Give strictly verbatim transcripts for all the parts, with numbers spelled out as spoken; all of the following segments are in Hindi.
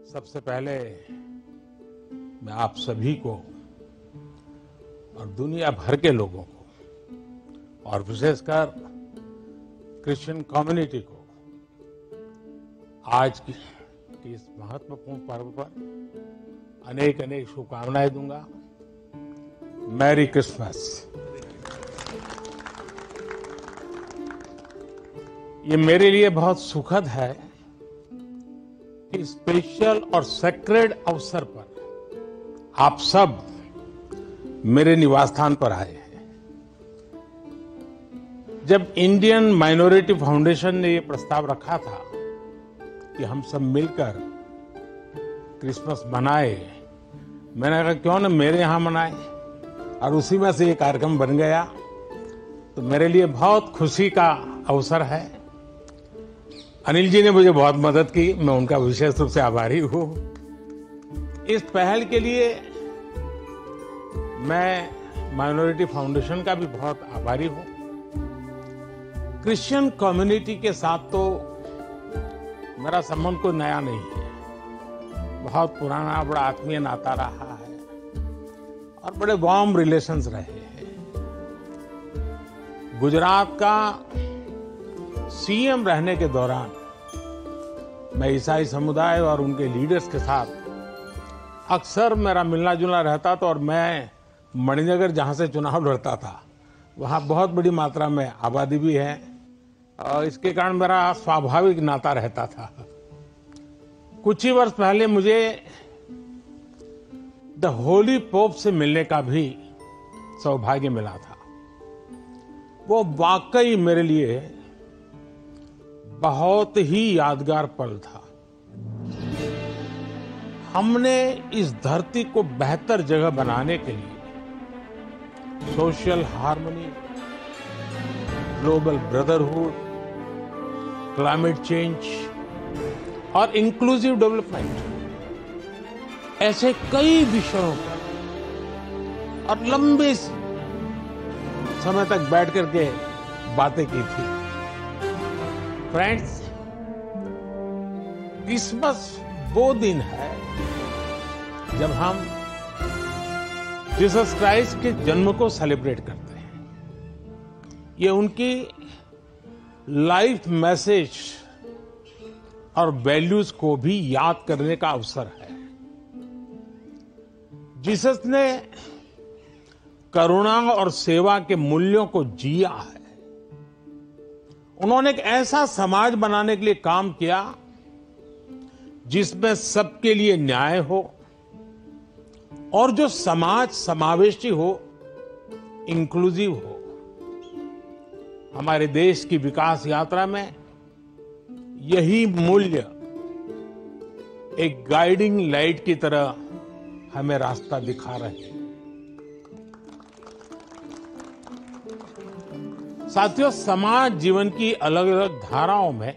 सबसे पहले मैं आप सभी को और दुनिया भर के लोगों को और विशेषकर क्रिश्चियन कम्युनिटी को आज की, की इस महत्वपूर्ण पर्व पर अनेक अनेक शुभकामनाएं दूंगा। Merry Christmas. ये मेरे लिए बहुत सुखद है कि स्पेशल और सेक्रेड अवसर पर आप सब मेरे निवास स्थान पर आए हैं। जब इंडियन माइनॉरिटी फाउंडेशन ने ये प्रस्ताव रखा था कि हम सब मिलकर क्रिसमस मनाए, मैंने कहा क्यों न मेरे यहां मनाए, और उसी में से ये कार्यक्रम बन गया। तो मेरे लिए बहुत खुशी का अवसर है। अनिल जी ने मुझे बहुत मदद की, मैं उनका विशेष रूप से आभारी हूं। इस पहल के लिए मैं माइनॉरिटी फाउंडेशन का भी बहुत आभारी हूं। क्रिश्चियन कम्युनिटी के साथ तो मेरा संबंध कोई नया नहीं है, बहुत पुराना बड़ा आत्मीय नाता रहा है और बड़े वार्म रिलेशंस रहे हैं। गुजरात का सीएम रहने के दौरान मैं ईसाई समुदाय और उनके लीडर्स के साथ अक्सर मेरा मिलना जुलना रहता था, और मैं मणिनगर जहां से चुनाव लड़ता था वहां बहुत बड़ी मात्रा में आबादी भी है, और इसके कारण मेरा स्वाभाविक नाता रहता था। कुछ ही वर्ष पहले मुझे द होली पोप से मिलने का भी सौभाग्य मिला था। वो वाकई मेरे लिए बहुत ही यादगार पल था। हमने इस धरती को बेहतर जगह बनाने के लिए social harmony, global brotherhood, climate change और इंक्लूसिव डेवलपमेंट ऐसे कई विषयों पर और लंबे समय तक बैठ करके बातें की थी। फ्रेंड्स, क्रिसमस वो दिन है जब हम जीसस क्राइस्ट के जन्म को सेलिब्रेट करते हैं। ये उनकी लाइफ मैसेज और वैल्यूज को भी याद करने का अवसर है। जीसस ने करुणा और सेवा के मूल्यों को जिया है। उन्होंने एक ऐसा समाज बनाने के लिए काम किया जिसमें सबके लिए न्याय हो और जो समाज समावेशी हो, इंक्लूसिव हो। हमारे देश की विकास यात्रा में यही मूल्य एक गाइडिंग लाइट की तरह हमें रास्ता दिखा रहे हैं। साथियों, समाज जीवन की अलग अलग धाराओं में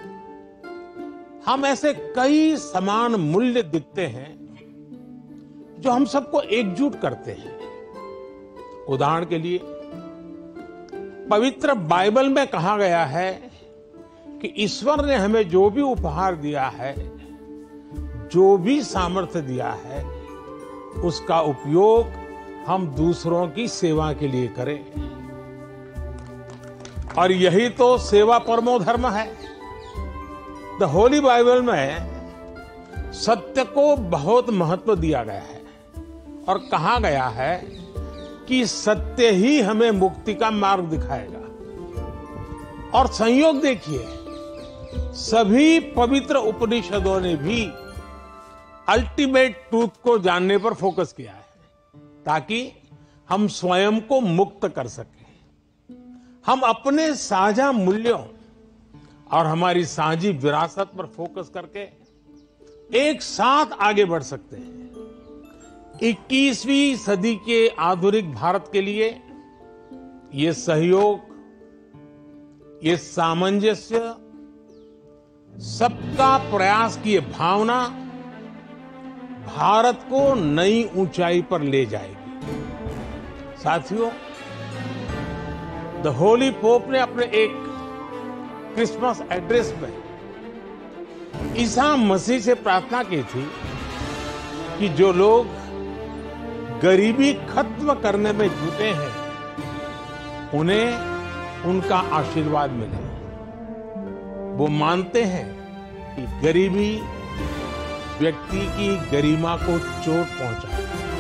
हम ऐसे कई समान मूल्य दिखते हैं जो हम सबको एकजुट करते हैं। उदाहरण के लिए, पवित्र बाइबल में कहा गया है कि ईश्वर ने हमें जो भी उपहार दिया है, जो भी सामर्थ्य दिया है, उसका उपयोग हम दूसरों की सेवा के लिए करें। और यही तो सेवा परमो धर्म है। द होली बाइबल में सत्य को बहुत महत्व दिया गया है और कहा गया है कि सत्य ही हमें मुक्ति का मार्ग दिखाएगा। और संयोग देखिए, सभी पवित्र उपनिषदों ने भी अल्टीमेट ट्रूथ को जानने पर फोकस किया है ताकि हम स्वयं को मुक्त कर सकें। हम अपने साझा मूल्यों और हमारी साझी विरासत पर फोकस करके एक साथ आगे बढ़ सकते हैं। इक्कीसवीं सदी के आधुनिक भारत के लिए ये सहयोग, ये सामंजस्य, सबका प्रयास की ये भावना भारत को नई ऊंचाई पर ले जाएगी। साथियों, द होली पोप ने अपने एक क्रिसमस एड्रेस में ईसा मसीह से प्रार्थना की थी कि जो लोग गरीबी खत्म करने में जुटे हैं उन्हें उनका आशीर्वाद मिले। वो मानते हैं कि गरीबी व्यक्ति की गरिमा को चोट पहुंचाए।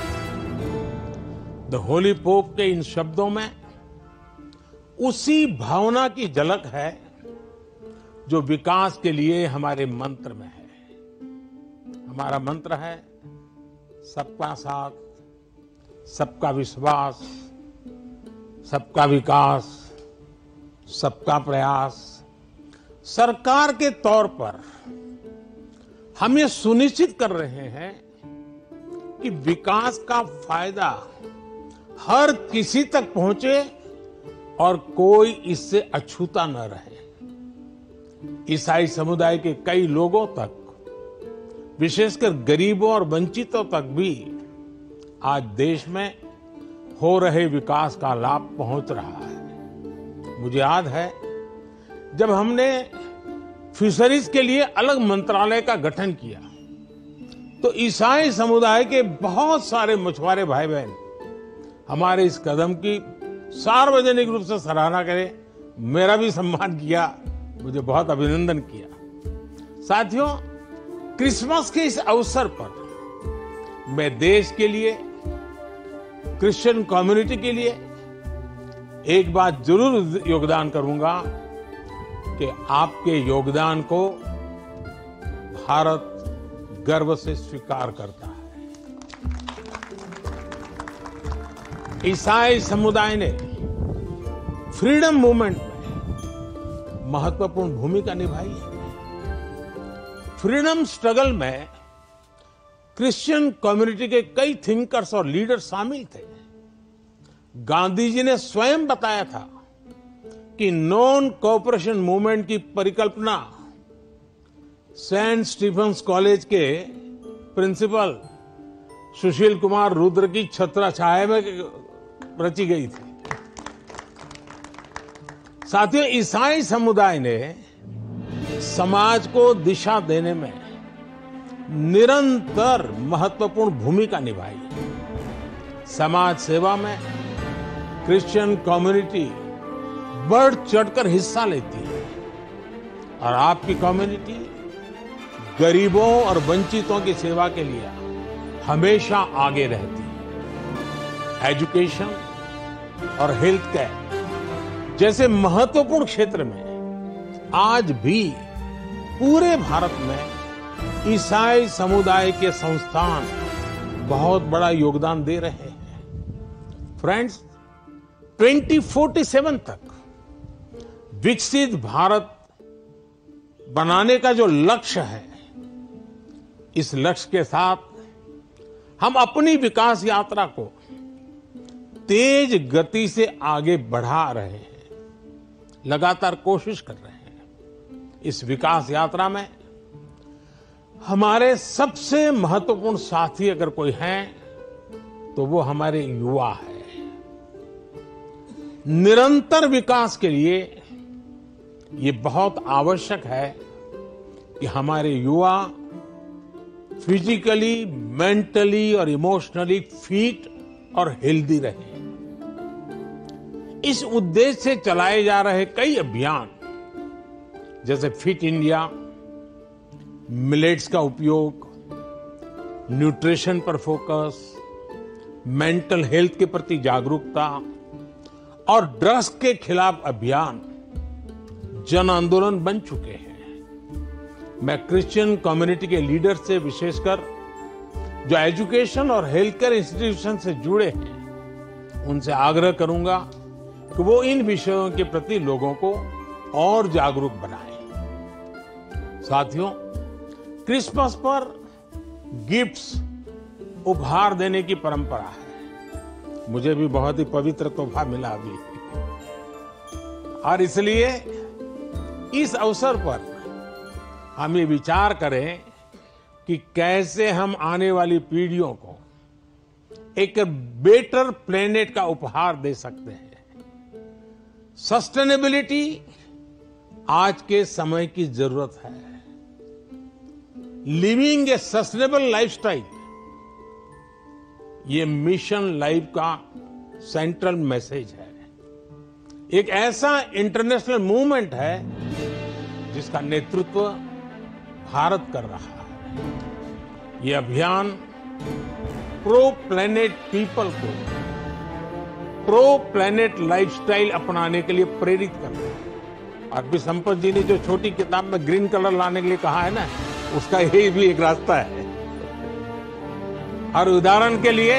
द होली पोप के इन शब्दों में उसी भावना की झलक है जो विकास के लिए हमारे मंत्र में है। हमारा मंत्र है सबका साथ, सबका विश्वास, सबका विकास, सबका प्रयास। सरकार के तौर पर हम ये सुनिश्चित कर रहे हैं कि विकास का फायदा हर किसी तक पहुंचे और कोई इससे अछूता न रहे। ईसाई समुदाय के कई लोगों तक, विशेषकर गरीबों और वंचितों तक भी आज देश में हो रहे विकास का लाभ पहुंच रहा है। मुझे याद है जब हमने फिशरीज के लिए अलग मंत्रालय का गठन किया तो ईसाई समुदाय के बहुत सारे मछुआरे भाई बहन हमारे इस कदम की सार्वजनिक रूप से सराहना करें, मेरा भी सम्मान किया, मुझे बहुत अभिनंदन किया। साथियों, क्रिसमस के इस अवसर पर मैं देश के लिए, क्रिश्चियन कम्युनिटी के लिए एक बात जरूर योगदान करूंगा कि आपके योगदान को भारत गर्व से स्वीकार करता है। ईसाई समुदाय ने फ्रीडम मूवमेंट में महत्वपूर्ण भूमिका निभाई है। फ्रीडम स्ट्रगल में क्रिश्चियन कम्युनिटी के कई थिंकर्स और लीडर शामिल थे। गांधी जी ने स्वयं बताया था कि नॉन कोऑपरेशन मूवमेंट की परिकल्पना सेंट स्टीफेंस कॉलेज के प्रिंसिपल सुशील कुमार रुद्र की छत्रछाया में रची गई थी। साथियों, ईसाई समुदाय ने समाज को दिशा देने में निरंतर महत्वपूर्ण भूमिका निभाई। समाज सेवा में क्रिश्चियन कम्युनिटी बढ़ चढ़कर हिस्सा लेती है और आपकी कम्युनिटी गरीबों और वंचितों की सेवा के लिए हमेशा आगे रहती है। एजुकेशन और हेल्थ केयर जैसे महत्वपूर्ण क्षेत्र में आज भी पूरे भारत में ईसाई समुदाय के संस्थान बहुत बड़ा योगदान दे रहे हैं। फ्रेंड्स, दो हज़ार सैंतालीस तक विकसित भारत बनाने का जो लक्ष्य है, इस लक्ष्य के साथ हम अपनी विकास यात्रा को तेज गति से आगे बढ़ा रहे हैं, लगातार कोशिश कर रहे हैं। इस विकास यात्रा में हमारे सबसे महत्वपूर्ण साथी अगर कोई हैं तो वो हमारे युवा है। निरंतर विकास के लिए ये बहुत आवश्यक है कि हमारे युवा फिजिकली, मेंटली और इमोशनली फिट और हेल्दी रहे। इस उद्देश्य से चलाए जा रहे कई अभियान जैसे फिट इंडिया, मिलेट्स का उपयोग, न्यूट्रिशन पर फोकस, मेंटल हेल्थ के प्रति जागरूकता और ड्रग्स के खिलाफ अभियान जन आंदोलन बन चुके हैं। मैं क्रिश्चियन कम्युनिटी के लीडर से, विशेषकर जो एजुकेशन और हेल्थ केयर इंस्टीट्यूशन से जुड़े हैं, उनसे आग्रह करूंगा कि वो इन विषयों के प्रति लोगों को और जागरूक बनाएं। साथियों, क्रिसमस पर गिफ्ट्स उपहार देने की परंपरा है। मुझे भी बहुत ही पवित्र तोहफा मिला अभी, और इसलिए इस अवसर पर हम ये विचार करें कि कैसे हम आने वाली पीढ़ियों को एक बेटर प्लेनेट का उपहार दे सकते हैं। सस्टेनेबिलिटी आज के समय की जरूरत है। लिविंग ए सस्टेनेबल लाइफस्टाइल, ये मिशन लाइफ का सेंट्रल मैसेज है। एक ऐसा इंटरनेशनल मूवमेंट है जिसका नेतृत्व भारत कर रहा है। ये अभियान प्रो प्लेनेट पीपल को प्रो प्लेनेट लाइफस्टाइल अपनाने के लिए प्रेरित कर रहा है। और भी संपत जी ने जो छोटी किताब में ग्रीन कलर लाने के लिए कहा है ना, उसका यही भी एक रास्ता है। और उदाहरण के लिए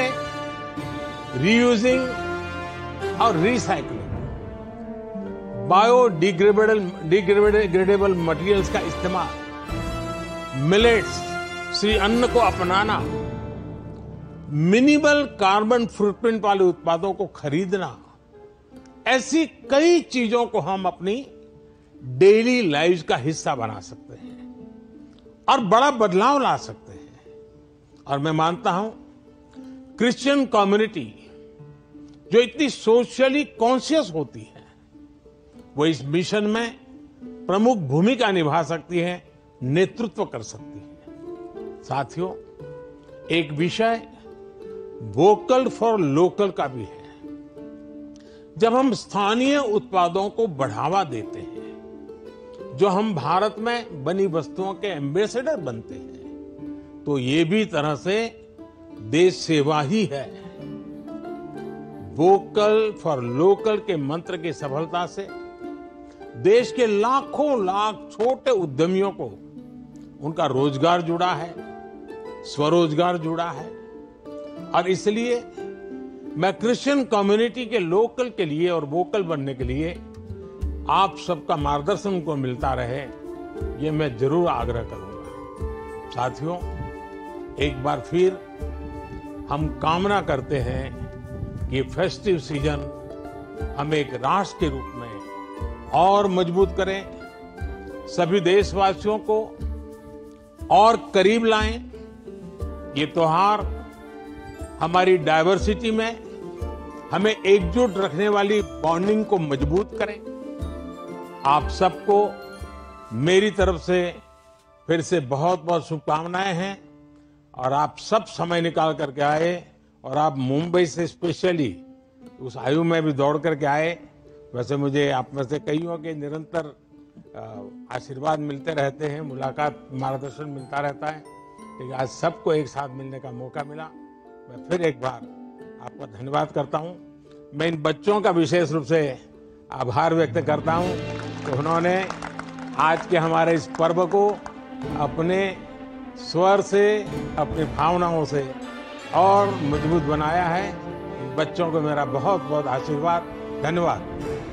रीयूजिंग और रिसाइकलिंग, बायोडिग्रेडेबल डिग्रेडेबल मटेरियल्स का इस्तेमाल, मिलेट्स श्री अन्न को अपनाना, मिनिमल कार्बन फुटप्रिंट वाले उत्पादों को खरीदना, ऐसी कई चीजों को हम अपनी डेली लाइफ का हिस्सा बना सकते हैं और बड़ा बदलाव ला सकते हैं। और मैं मानता हूं क्रिश्चियन कम्युनिटी जो इतनी सोशली कॉन्शियस होती है, वो इस मिशन में प्रमुख भूमिका निभा सकती है, नेतृत्व कर सकती है। साथियों, एक विषय वोकल फॉर लोकल का भी है। जब हम स्थानीय उत्पादों को बढ़ावा देते हैं, जो हम भारत में बनी वस्तुओं के एम्बेसडर बनते हैं, तो ये भी तरह से देश सेवा ही है। वोकल फॉर लोकल के मंत्र की सफलता से देश के लाखों लाख छोटे उद्यमियों को उनका रोजगार जुड़ा है, स्वरोजगार जुड़ा है। और इसलिए मैं क्रिश्चियन कम्युनिटी के लोकल के लिए और वोकल बनने के लिए आप सबका मार्गदर्शन को मिलता रहे, ये मैं जरूर आग्रह करूंगा। साथियों, एक बार फिर हम कामना करते हैं कि फेस्टिव सीजन हम एक राष्ट्र के रूप में और मजबूत करें, सभी देशवासियों को और करीब लाएं। ये त्योहार हमारी डायवर्सिटी में हमें एकजुट रखने वाली बॉन्डिंग को मजबूत करें। आप सबको मेरी तरफ से फिर से बहुत बहुत शुभकामनाएं हैं। और आप सब समय निकाल करके आए और आप मुंबई से स्पेशली उस आयु में भी दौड़ करके आए। वैसे मुझे आप में से कईयों के निरंतर आशीर्वाद मिलते रहते हैं, मुलाकात, मार्गदर्शन मिलता रहता है, लेकिन आज सबको एक साथ मिलने का मौका मिला। मैं फिर एक बार आपका धन्यवाद करता हूं। मैं इन बच्चों का विशेष रूप से आभार व्यक्त करता हूं कि उन्होंने आज के हमारे इस पर्व को अपने स्वर से, अपनी भावनाओं से और मजबूत बनाया है। इन बच्चों को मेरा बहुत बहुत आशीर्वाद, धन्यवाद।